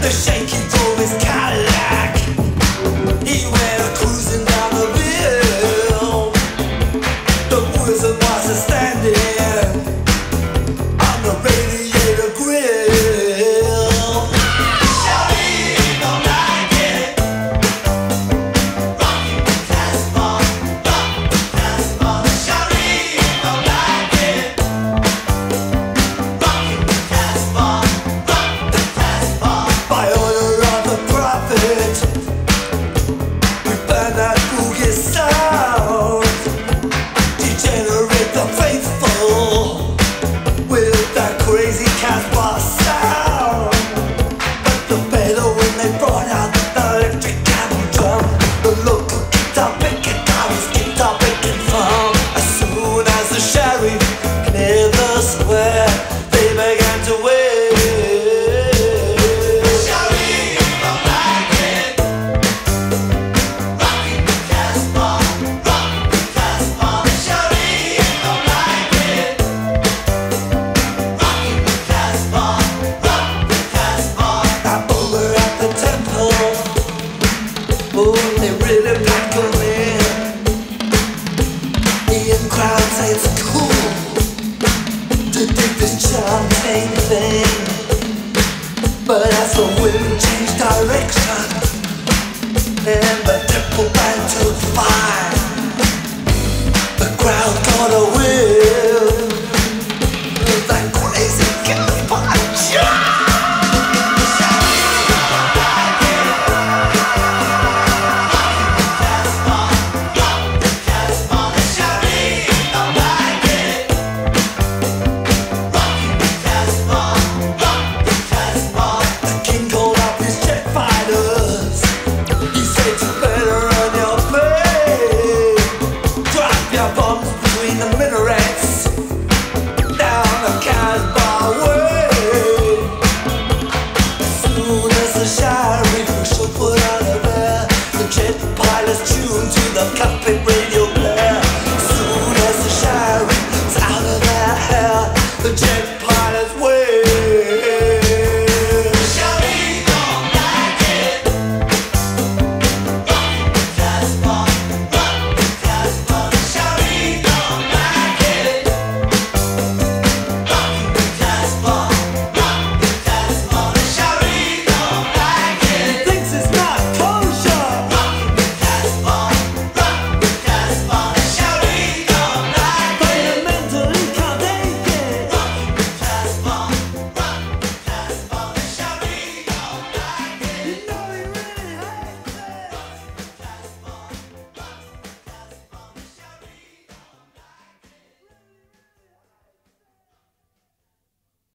the shaking for his Cadillac. He went cruising down the hill. The wizard was standing on the radiator grill. Shawty don't like it. Rock you Casbah, rock Casbah. Shawty don't like it. Rock you Casbah, rock Casbah. By order of the prophet, we burn that boogie sound. Degenerate the faithful with that crazy Casbah sound. But the better when they brought out the electric candle drum, the local guitar picking was guitar picking fun. As soon as the sheriff cleared the square, they began to wave. Shawty don't like it. Rockin' the Casbah, rock the Casbah. Shawty don't like it. Rockin' the Casbah, rock the Casbah. Now over at the temple, oh, they really pack 'em in. The crowd say it's cool to dig this champagne thing. But as the wind changed direction and the temple band took fire, the crowd got a whiff.